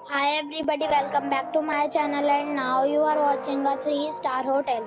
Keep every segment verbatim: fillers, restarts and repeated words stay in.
Hi everybody, welcome back to my channel and now you are watching a three star hotel.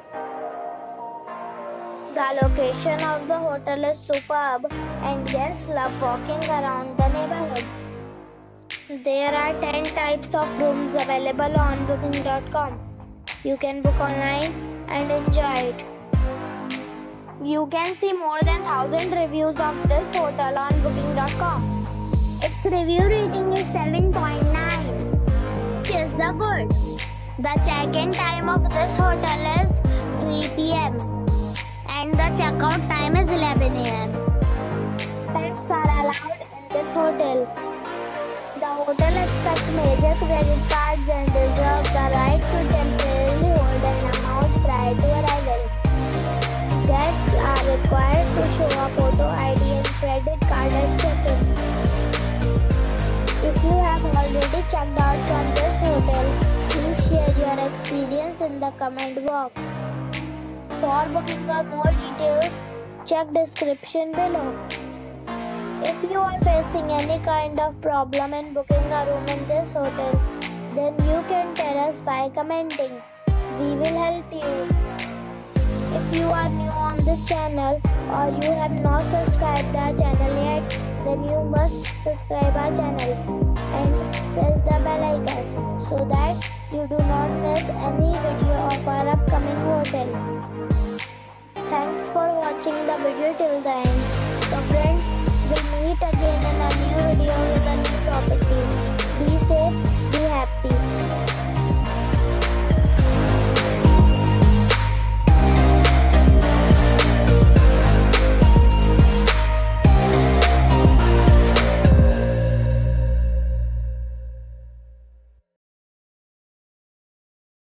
The location of the hotel is superb and guests love walking around the neighborhood. There are ten types of rooms available on booking dot com. You can book online and enjoy it. You can see more than one thousand reviews of this hotel on booking dot com. Its review rating is seven point nine. Is the good. The check-in time of this hotel is three p m and the checkout time is eleven a m Pets are allowed in this hotel. The hotel accepts major credit cards and reserves the right to temporarily hold an amount prior to arrival. Guests are required to show a photo I D and credit card at check-in. If you have already checked out from this hotel, please share your experience in the comment box. For booking or more details, check description below. If you are facing any kind of problem in booking a room in this hotel, then you can tell us by commenting. We will help you. If you are new on this channel or you have not subscribed our channel yet, then you must subscribe our channel and press the bell icon so that you do not miss any video of our upcoming hotel. Thanks for watching the video till the end. So friends, we'll meet again in a new video with a